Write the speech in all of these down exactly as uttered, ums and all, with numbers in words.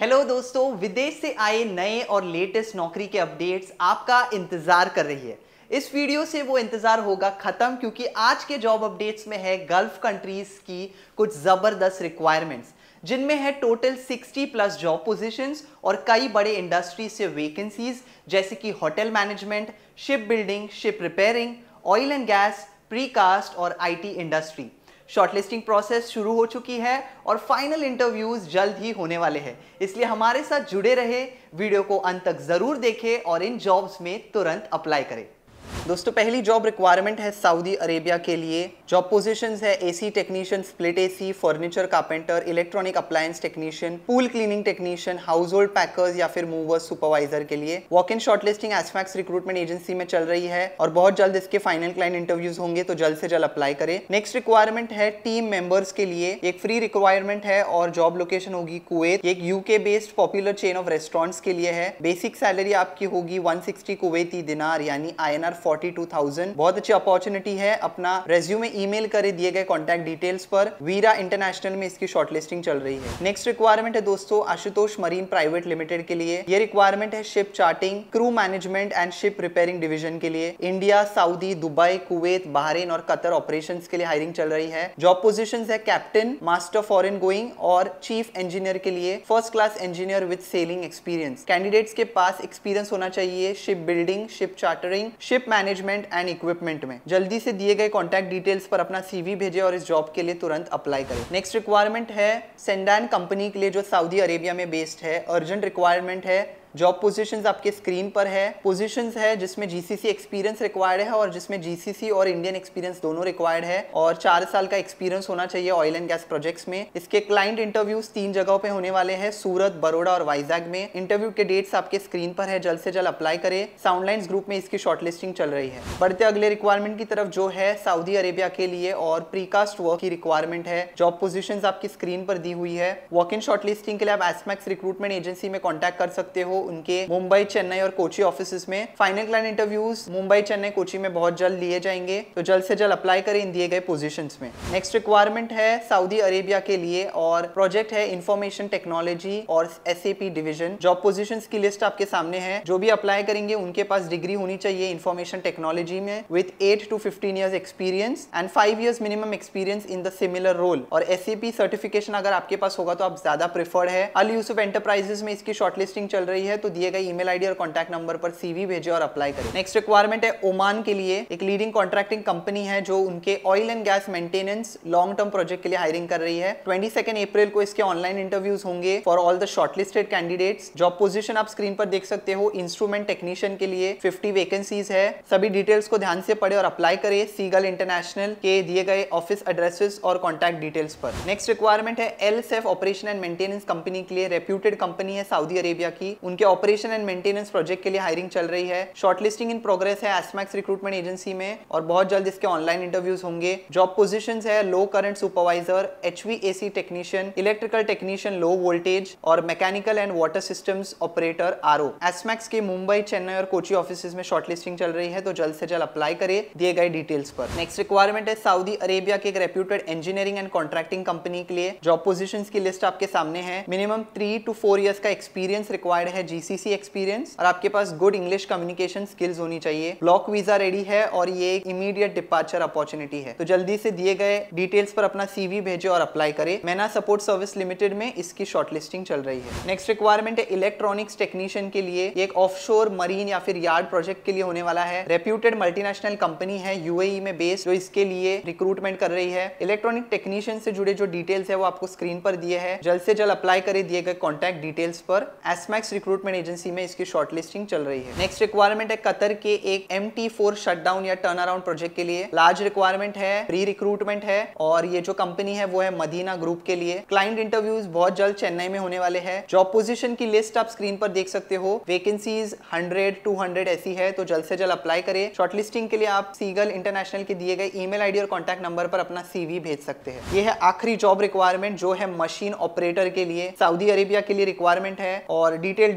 Hello दोस्तों, विदेश से आए नए और लेटेस्ट नौकरी के अपडेट्स आपका इंतजार कर रही है। इस वीडियो से वो इंतजार होगा खत्म, क्योंकि आज के जॉब अपडेट्स में है गल्फ कंट्रीज की कुछ जबरदस्त रिक्वायरमेंट्स, जिनमें है टोटल साठ प्लस जॉब पोजीशंस और कई बड़े इंडस्ट्री से वैकेंसीज, जैसे कि hotel management, ship building, ship repairing, oil and gas, precast और आईटी इंडस्ट्री। शॉर्टलिस्टिंग प्रोसेस शुरू हो चुकी है और फाइनल इंटरव्यूज जल्द ही होने वाले हैं, इसलिए हमारे साथ जुड़े रहे, वीडियो को अंत तक जरूर देखें और इन जॉब्स में तुरंत अप्लाई करें। दोस्तों, पहली जॉब रिक्वायरमेंट है सऊदी अरेबिया के लिए। जॉब पोजीशंस है AC technician, split AC, furniture carpenter, electronic appliance technician, pool cleaning technician, household packers या फिर मूवर्स सुपरवाइजर के लिए। Walk in shortlisting Esmax recruitment agency में चल रही है और बहुत जल्द इसके फाइनल क्लाइंट इंटरव्यूज होंगे, तो जल्द से जल्द अप्लाई करें। नेक्स्ट रिक्वायरमेंट है टीम मेंबर्स के लिए। एक फ्री रिक्वायरमेंट है और जॉब लोकेशन होगी कुवैत। एक UK based popular chain of restaurants के लिए है। बेसिक सैलरी आपकी होगी एक सौ साठ कुवैती दिनार यानी आई एन आर बयालीस हज़ार। बहुत अच्छी अपॉर्चुनिटी है। अपना रेज्यूमे ईमेल करे दिए गए कॉन्टैक्ट डिटेल्स पर। वीरा इंटरनेशनल में इसकी शॉर्टलिस्टिंग चल रही है। नेक्स्ट रिक्वायरमेंट है दोस्तों आशुतोष मरीन प्राइवेट लिमिटेड के लिए। ये रिक्वायरमेंट है ship charting, crew management and ship repairing division के लिए। India, Saudi, Dubai, Kuwait, Bahrain और कतर ऑपरेशंस के लिए हायरिंग चल रही है। जॉब पोजीशंस है कैप्टन, मास्टर फॉरेन गोइंग और चीफ इंजीनियर के लिए। First class engineer with sailing experience. Candidates के पास एक्सपीरियंस होना चाहिए ship building, ship chartering, ship management and equipment में। जल्दी से दिए गए कॉन्टैक्ट डिटेल्स पर अपना सीवी भेजें और इस जॉब के लिए तुरंत अप्लाई करें। नेक्स्ट रिक्वायरमेंट है सेंडान कंपनी के लिए, जो सऊदी अरेबिया में बेस्ड है। अर्जेंट रिक्वायरमेंट है। जॉब पोजीशंस आपके स्क्रीन पर है। पोजीशंस है जिसमें जीसीसी एक्सपीरियंस रिक्वायर्ड है और जिसमें जीसीसी और इंडियन एक्सपीरियंस दोनों रिक्वायर्ड है और चार साल का एक्सपीरियंस होना चाहिए ऑयल एंड गैस प्रोजेक्ट्स में। इसके क्लाइंट इंटरव्यूज तीन जगहों पे होने वाले हैं, सूरत, बड़ौदा और वाइजैग में। इंटरव्यू के डेट्स आपके स्क्रीन पर है, जल्द से जल्द अप्लाई करें। साउंडलाइंस ग्रुप में इसकी शॉर्टलिस्टिंग चल रही है। बढ़ते अगले रिक्वायरमेंट की तरफ, जो है सऊदी अरेबिया के लिए और प्रीकास्ट वर्क की रिक्वायरमेंट है। जॉब पोजीशंस आपकी स्क्रीन पर दी हुई है। वॉक इन शॉर्टलिस्टिंग के लिए आप एसमैक्स रिक्रूटमेंट एजेंसी में कॉन्टैक्ट कर सकते हो। उनके मुंबई, चेन्नई और कोची ऑफिसेस में। Final client interviews Mumbai, Chennai, Kochi में बहुत जल्द लिए जाएंगे, तो जल्द से जल्द अप्लाई करें इन दिए गए पोजीशंस में। नेक्स्ट रिक्वायरमेंट है सऊदी अरेबिया के लिए और प्रोजेक्ट है इंफॉर्मेशन टेक्नोलॉजी और एसएपी डिवीजन। जॉब पोजीशंस की लिस्ट आपके सामने है। जो भी अप्लाई करेंगे उनके पास डिग्री होनी चाहिए इंफॉर्मेशन टेक्नोलॉजी में with eight to fifteen years experience and five years minimum experience in the similar role. और एसएपी सर्टिफिकेशन अगर आपके पास होगा तो आप ज्यादा प्रेफर्ड है। अल यूसुफ एंटरप्राइजेस में इसकी शॉर्टलिस्टिंग चल रही है, तो दिए गए ईमेल आईडी और कॉन्टैक्ट नंबर पर सीवी भेजे और अप्लाई करें। नेक्स्ट रिक्वायरमेंट है ओमान के लिए। एक लीडिंग कॉन्ट्रैक्टिंग कंपनी है जो उनके oil and gas maintenance long term project के लिए हायरिंग कर रही है। बाईस अप्रैल को इसके ऑनलाइन इंटरव्यूज होंगे for all the shortlisted candidates. Job position आप स्क्रीन पर देख सकते हो। इंस्ट्रूमेंट टेक्नीशियन के लिए पचास वैकेंसीज है। सभी डिटेल्स को ध्यान से पढ़े और अप्लाई करें सीगल इंटरनेशनल के दिए गए ऑफिस एड्रेसेस और कॉन्टैक्ट डिटेल्स पर। नेक्स्ट रिक्वायरमेंट है एलसेफ ऑपरेशन एंड मेंटेनेंस कंपनी के लिए। रेप्यूटेड कंपनी है सऊदी अरेबिया की। उनके ऑपरेशन एंड मेंटेनेंस प्रोजेक्ट के लिए हायरिंग चल रही है। शॉर्टलिस्टिंग इन प्रोग्रेस है एसमैक्स रिक्रूटमेंट एजेंसी में और बहुत जल्द इसके ऑनलाइन इंटरव्यूज होंगे। जॉब पोजीशंस है low current supervisor, HVAC technician, electrical technician low voltage और mechanical and water systems operator RO. एसमैक्स के मुंबई, चेन्नई और कोची ऑफिसेज में शॉर्टलिस्टिंग चल रही है, तो जल्द से जल्द अप्लाई करें दिए गए डिटेल्स पर। नेक्स्ट रिक्वायरमेंट है सऊदी अरेबिया के एक reputed engineering and contracting company के लिए। जॉब पोजीशंस की लिस्ट आपके सामने है। Minimum three two four years का एक्सपीरियंस रिक्वायर्ड है, जीसीसी एक्सपीरियंस, और आपके पास गुड इंग्लिश कम्युनिकेशन स्किल्स होनी चाहिए। ब्लॉक वीजा रेडी है और ये एक इमीडिएट डिपार्चर अपॉर्चुनिटी है, तो जल्दी से दिए गए डिटेल्स पर अपना सीवी भेजे और अप्लाई करें। मैना सपोर्ट सर्विस लिमिटेड में इसकी शॉर्टलिस्टिंग चल रही है। नेक्स्ट रिक्वायरमेंट है इलेक्ट्रॉनिक्स टेक्नीशियन के लिए। एक ऑफशोर मरीन या फिर यार्ड प्रोजेक्ट के लिए होने वाला है। रेप्यूटेड मल्टीनेशनल कंपनी है यूएई में बेस्ड, जो इसके लिए रिक्रूटमेंट कर रही है। इलेक्ट्रॉनिक टेक्नीशियन से जुड़े जो डिटेल्स है वो आपको स्क्रीन पर दिए है। जल्द से जल्द अप्लाई करें दिए गए कॉन्टैक्ट डिटेल्स पर। एसमैक्स रिक्रूटमेंट एजेंसी में इसकी शॉर्टलिस्टिंग चल रही है। नेक्स्ट रिक्वायरमेंट है कतर के एक एम टी फोर शटडाउन या टर्न अराउंड प्रोजेक्ट के लिए। लार्ज रिक्वायरमेंट है, प्री रिक्रूटमेंट है और ये जो कंपनी है वो है मदीना ग्रुप के लिए। क्लाइंट इंटरव्यूज बहुत जल्द चेन्नई में होने वाले हैं। जॉब पोजीशन की लिस्ट आप स्क्रीन पर देख सकते हो। वैकेंसीज हंड्रेड टू हंड्रेड ऐसी है, तो जल्द से जल्द अप्लाई करें। शॉर्टलिस्टिंग के लिए आप सीगल इंटरनेशनल के दिए गए ईमेल आईडी और कॉन्टैक्ट नंबर पर अपना सीवी भेज सकते हैं। ये है आखिरी जॉब रिक्वायरमेंट, जो है मशीन ऑपरेटर के लिए। सऊदी अरेबिया के लिए रिक्वायरमेंट है और डिटेल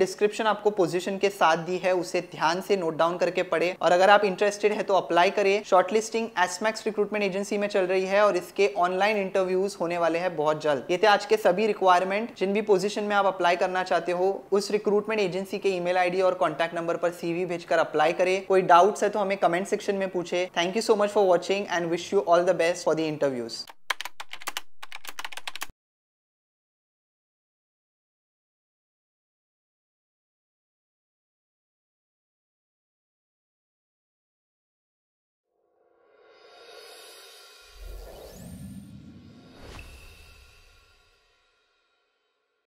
डिस्क्रिप्शन आपको पोजीशन के साथ दी है उसे ध्यान से नोट डाउन करके पढ़े, और अगर आप इंटरेस्टेड है तो अप्लाई करें। शॉर्टलिस्टिंग एसमैक्स रिक्रूटमेंट एजेंसी में चल रही है और इसके ऑनलाइन इंटरव्यूज होने वाले हैं बहुत जल्द। ये थे आज के सभी रिक्वायरमेंट। जिन भी पोजीशन में आप अप्लाई करना चाहते हो उस रिक्रूटमेंट एजेंसी के ईमेल आईडी और कॉन्टैक्ट नंबर पर सीवी भेजकर अप्लाई करें। कोई डाउट्स है तो हमें कमेंट सेक्शन में पूछे। Thank you so much for watching and wish you all the best for the interviews.